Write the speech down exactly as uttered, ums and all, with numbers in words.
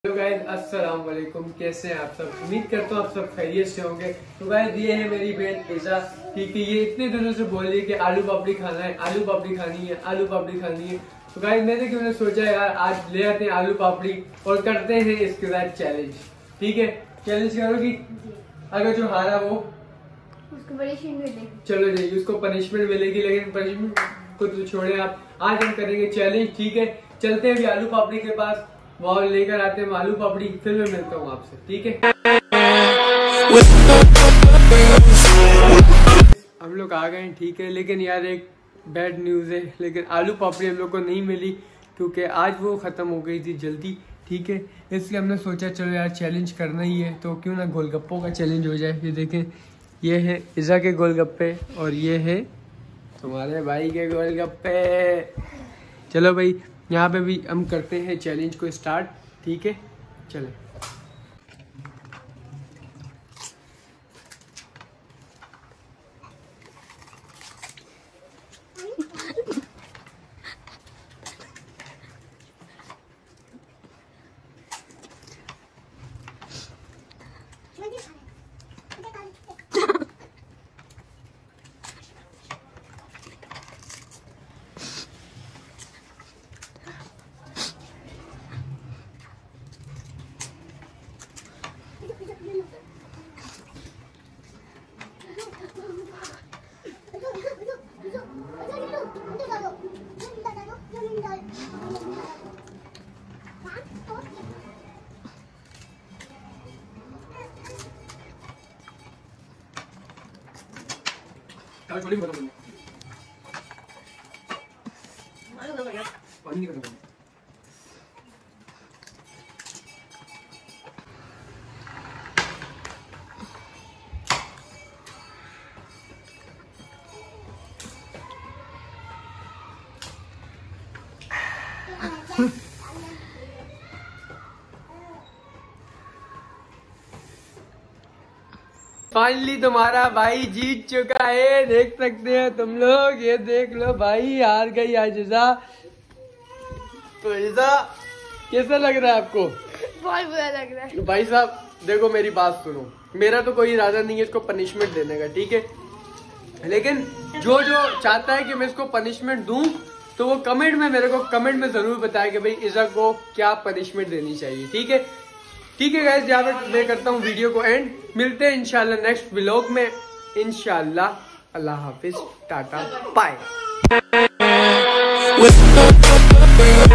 Hello guys, अस्सलाम वालेकुम। कैसे हैं आप सब? उम्मीद करता हूँ आप सब खैरियत से होंगे। तो गाइस, ये है मेरी बहन ईजा। ठीक है, ये इतने दिनों से बोल रही है कि आलू पापड़ी खाना है, आलू पापड़ी खानी है, आलू पापड़ी खानी है। तो गाइस, मैंने क्यों ने सोचा यार आज ले आते हैं आलू पापड़ी और करते हैं इसके साथ चैलेंज। ठीक है, चैलेंज करोगी? अगर जो हारा वो उसको पनिशमेंट मिलेगी। चलो जी, उसको पनिशमेंट मिलेगी, लेकिन पनिशमेंट को तो छोड़े आप। आज हम करेंगे चैलेंज। ठीक है, चलते हैं अभी आलू पापड़ी के पास, वहाँ लेकर आते हैं आलू पापड़ी, फिर मैं मिलता हूँ आपसे। ठीक है, हम लोग आ गए हैं। ठीक है, लेकिन यार एक बैड न्यूज़ है, लेकिन आलू पापड़ी हम लोग को नहीं मिली क्योंकि आज वो ख़त्म हो गई थी जल्दी। ठीक है, इसलिए हमने सोचा चलो यार चैलेंज करना ही है, तो क्यों ना गोलगप्पों का चैलेंज हो जाए। ये देखें, ये है ईजा के गोलगप्पे और ये है तुम्हारे भाई के गोलगप्पे। चलो भाई, यहाँ पे भी हम करते हैं चैलेंज को स्टार्ट। ठीक है, चलें। पानी नहीं करना। फाइनली तुम्हारा भाई जीत चुका है, देख सकते हो तुम लोग। ये देख लो भाई, हार गई आज ईजा। तो ईजा, कैसा लग रहा है आपको? बहुत बुरा लग रहा है। भाई साहब देखो, मेरी बात सुनो, मेरा तो कोई इरादा नहीं है इसको पनिशमेंट देने का। ठीक है, लेकिन जो जो चाहता है कि मैं इसको पनिशमेंट दूं, तो वो कमेंट में मेरे को कमेंट में जरूर बताए कि भाई ईजा को क्या पनिशमेंट देनी चाहिए। ठीक है, ठीक है गाइस, यहाँ पे मैं करता हूँ वीडियो को एंड। मिलते हैं इंशाल्लाह नेक्स्ट व्लॉग में, इंशाल्लाह। अल्लाह हाफिज, टाटा, बाय।